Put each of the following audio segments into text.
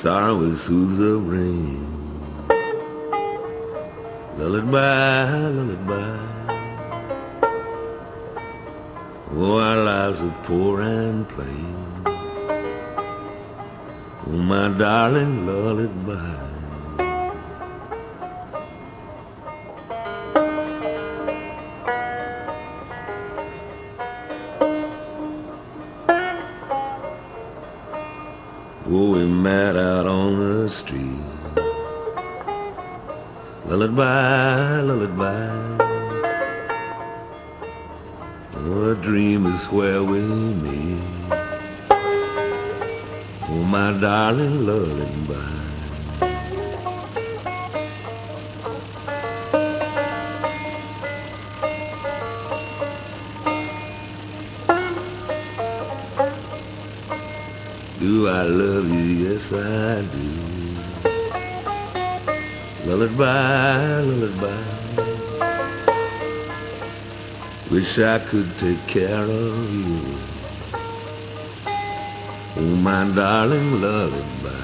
Sorrow soothes the rain. Lullaby, lullaby. Oh, our lives are poor and plain. Oh, my darling, lullaby. Oh, we met out on the street. Lullaby, lullaby. Oh, a dream is where we meet. Oh, my darling, lullaby. Do I love you? Yes, I do. Lullaby, lullaby. Wish I could take care of you. Oh, my darling, lullaby.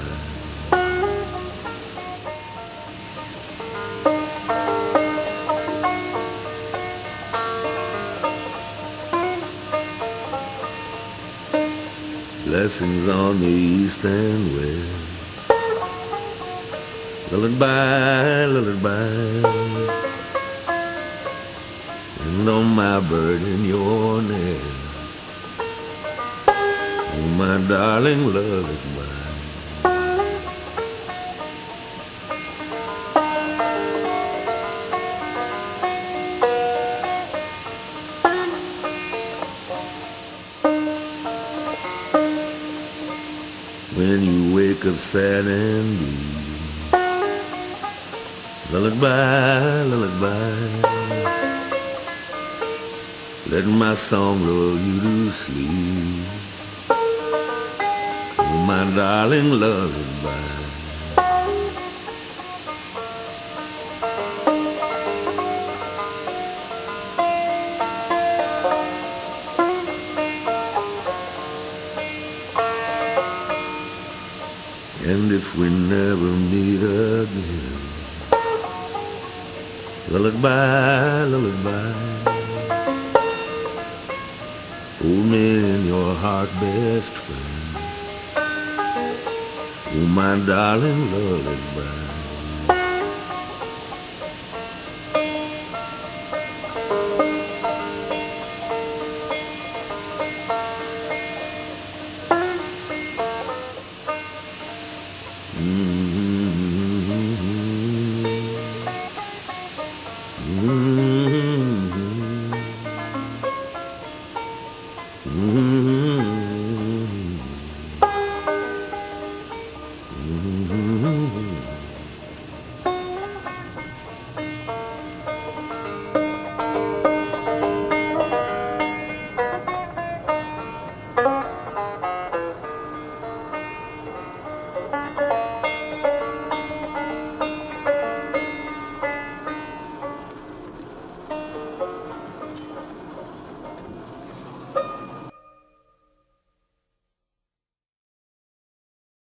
Blessings on the east and west. Lullaby, lullaby. And on my bird in your nest. Oh, my darling, lullaby. When you wake up sad and blue, lullaby, lullaby. Let my song lull you to sleep. Oh, my darling, lullaby. And if we never meet again, lullaby, lullaby. Hold me in your heart, best friend. Oh, my darling, lullaby. Mm-hmm.